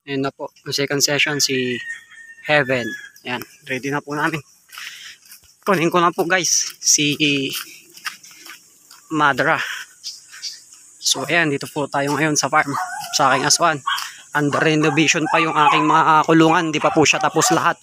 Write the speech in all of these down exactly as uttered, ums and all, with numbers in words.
Ayan na po, ang second session si Heaven. Ayan, ready na po namin. Kunin ko na po guys, si Madara. So ayan, dito po tayo ngayon sa farm, sa aking aswan. Under renovation pa yung aking mga kulungan, di pa po siya tapos lahat.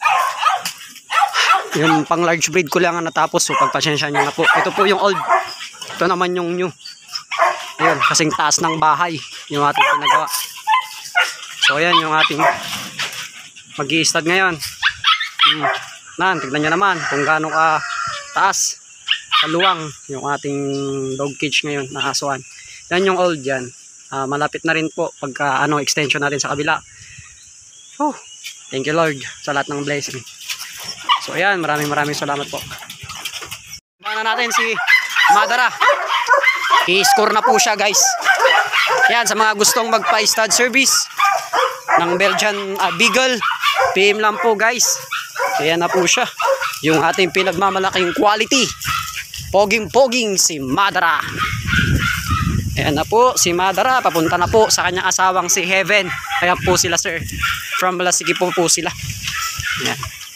Yung pang large breed ko lang ang natapos, so pagpasensya nyo na po. Ito po yung old, ito naman yung new. Ayun, kasing taas ng bahay yung ating pinagawa. So ayan yung ating mag-i-stud ngayon. Hmm. Nan, tignan nyo naman kung gaano ka taas, kaluwang yung ating dog cage ngayon na aswan. Yan yung old yan. Uh, malapit na rin po pagka ano, extension natin sa kabila. Oh, thank you Lord sa lahat ng blessing. So ayan, maraming maraming salamat po. Bana natin si Madara. I-score na po siya guys. Yan, sa mga gustong magpa-stud service ng Belgian uh, Beagle, P M lang po guys. Ayan na po siya, yung ating pinagmamalaking quality, poging-poging si Madara. Ayan na po si Madara, papunta na po sa kanyang asawang si Heaven. Ayan po sila sir, from Lasigi po po sila. Ayan.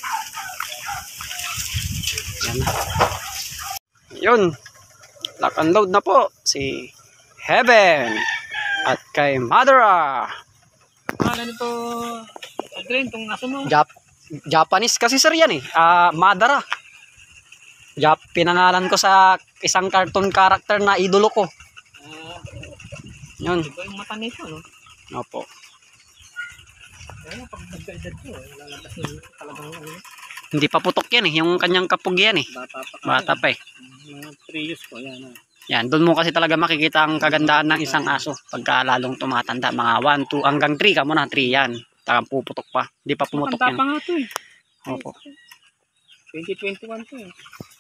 Ayan na. Yun, lock and load na po si Heaven at kay Madara. Ano nito, Adrian, itong aso mo? Jap Japanese kasi sir yan eh, uh, Madara. Jap pinangalan ko sa isang cartoon character na idolo ko. Uh, Yun. Iba yung mata nito, no? Opo. Kaya pag nagkaedad ko, lalabas nyo talagang ano. Hindi pa putok yan eh, yung kanyang kapug yan eh. Bata pa, Bata pa eh. Mga three years ko, yan. Ah. Yan, doon mo kasi talaga makikita ang kagandahan ng isang aso pagka lalong tumatanda. Mga one, two, hanggang three ka muna, three yan. Takang puputok pa. Hindi pa pumutok Matanda yan. pa nga to eh. Opo. twenty twenty-one to eh.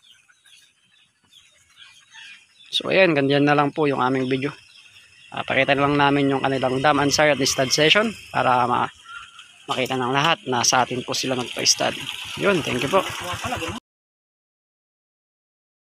So ayan, ganyan na lang po yung aming video. Uh, pakita lang namin yung kanilang dam and sire at stud session para ma makita ng lahat na sa atin po sila nagpa-stud. Yun, thank you po.